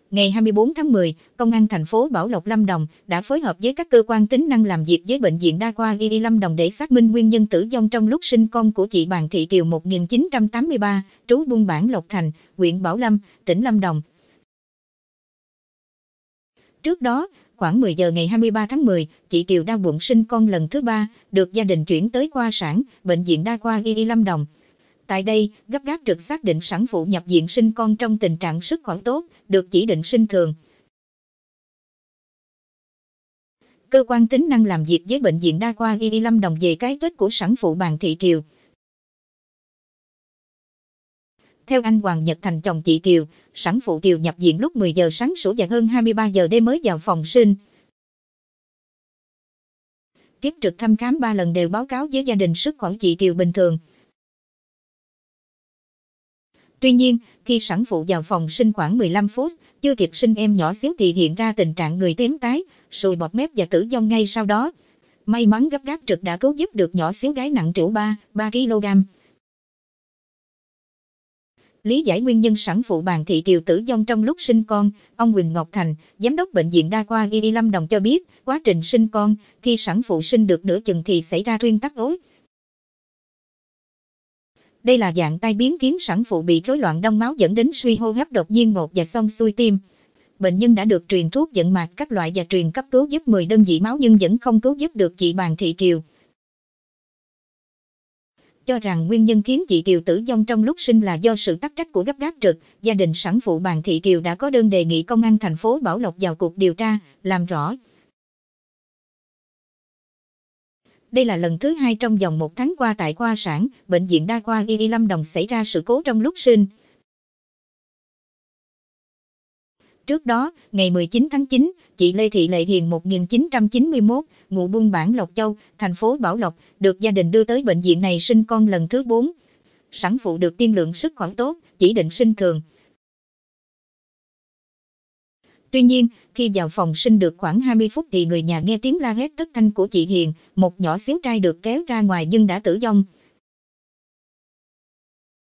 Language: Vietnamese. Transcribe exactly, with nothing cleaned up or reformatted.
Ngày hai mươi bốn tháng mười, Công an thành phố Bảo Lộc, Lâm Đồng đã phối hợp với các cơ quan tính năng làm việc với Bệnh viện Đa khoa i i Lâm Đồng để xác minh nguyên nhân tử vong trong lúc sinh con của chị Bàn Thị Kiều một nghìn chín trăm tám mươi ba, trú buôn bản Lộc Thành, huyện Bảo Lâm, tỉnh Lâm Đồng. Trước đó, khoảng mười giờ ngày hai mươi ba tháng mười, chị Kiều đau bụng sinh con lần thứ ba, được gia đình chuyển tới khoa sản, Bệnh viện Đa khoa i i Lâm Đồng. Tại đây, gấp gáp trực xác định sản phụ nhập viện sinh con trong tình trạng sức khỏe tốt, được chỉ định sinh thường. Cơ quan tính năng làm việc với Bệnh viện Đa khoa i i Lâm Đồng về cái chết của sản phụ Bàn Thị Kiều. Theo anh Hoàng Nhật Thành, chồng chị Kiều, sản phụ Kiều nhập viện lúc mười giờ sáng sủa và hơn hai mươi ba giờ đêm mới vào phòng sinh. Kiếp trực thăm khám ba lần đều báo cáo với gia đình sức khỏe chị Kiều bình thường. Tuy nhiên, khi sản phụ vào phòng sinh khoảng mười lăm phút, chưa kịp sinh em nhỏ xíu thì hiện ra tình trạng người tím tái, sùi bọt mép và tử vong ngay sau đó. May mắn gấp gáp trực đã cứu giúp được nhỏ xíu gái nặng trĩu ba, ba ki lô gam. Lý giải nguyên nhân sản phụ Bàn Thị Kiều tử vong trong lúc sinh con, ông Huỳnh Ngọc Thành, Giám đốc Bệnh viện Đa khoa i i Lâm Đồng cho biết, quá trình sinh con, khi sản phụ sinh được nửa chừng thì xảy ra thuyên tắc ối. Đây là dạng tai biến khiến sản phụ bị rối loạn đông máu dẫn đến suy hô hấp đột nhiên ngột và xông xuôi tim. Bệnh nhân đã được truyền thuốc vận mạch các loại và truyền cấp cứu giúp mười đơn vị máu nhưng vẫn không cứu giúp được chị Bàn Thị Kiều. Cho rằng nguyên nhân khiến chị Kiều tử vong trong lúc sinh là do sự tắc trách của gấp gáp trực, gia đình sản phụ Bàn Thị Kiều đã có đơn đề nghị Công an thành phố Bảo Lộc vào cuộc điều tra, làm rõ. Đây là lần thứ hai trong vòng một tháng qua tại khoa sản, Bệnh viện Đa khoa i i Lâm Đồng xảy ra sự cố trong lúc sinh. Trước đó, ngày mười chín tháng chín, chị Lê Thị Lệ Hiền một nghìn chín trăm chín mươi mốt, ngụ buôn bản Lộc Châu, thành phố Bảo Lộc, được gia đình đưa tới bệnh viện này sinh con lần thứ bốn. Sản phụ được tiên lượng sức khỏe tốt, chỉ định sinh thường. Tuy nhiên, khi vào phòng sinh được khoảng hai mươi phút thì người nhà nghe tiếng la hét thất thanh của chị Hiền, một nhỏ xíu trai được kéo ra ngoài nhưng đã tử vong.